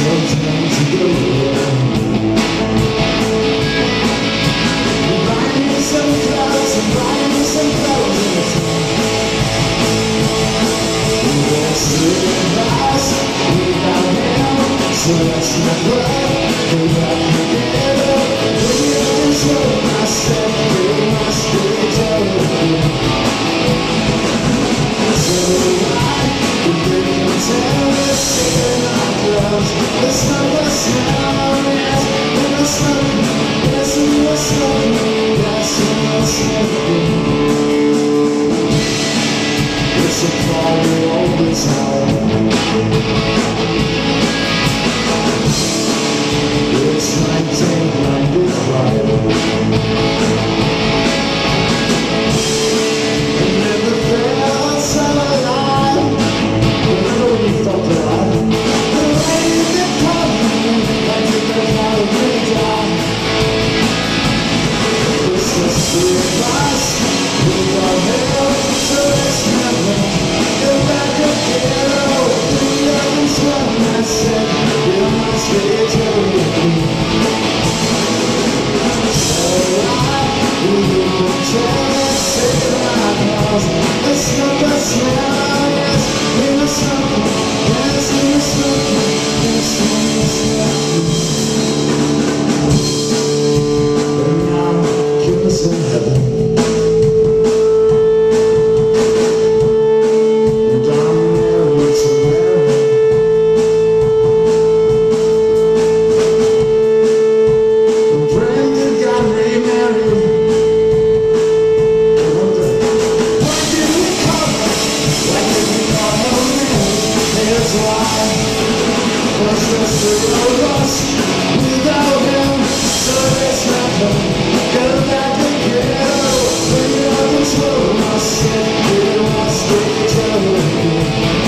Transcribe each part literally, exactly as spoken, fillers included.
So let's not run, go back together. When you control myself, you must be told. So why you didn't tell us in our clubs? Let's not let's now, yes, we must not, yes, we must not, yes, we must not. It's a party all the time. It's nineteen ninety-five. I never felt so alive. Remember when you felt alive? The rain that covered me, like you could have me down. This is the advice without help, so let's never go back again. The others when I said you must be told. Let's not, let's not, yes, we must not, yes, we must not, yes, we must not. And now, keep us in heaven. And I'm married to Mary. And Brandon got remarried. Was just a loss without him, so let's never go back again. When you control myself, you must be told.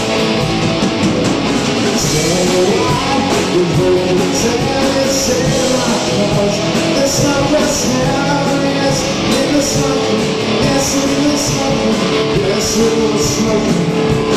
So why you hold me tight, say my cause. Let's not rest now, yes, we must smoke, yes, we must smoke, yes, we must smoke.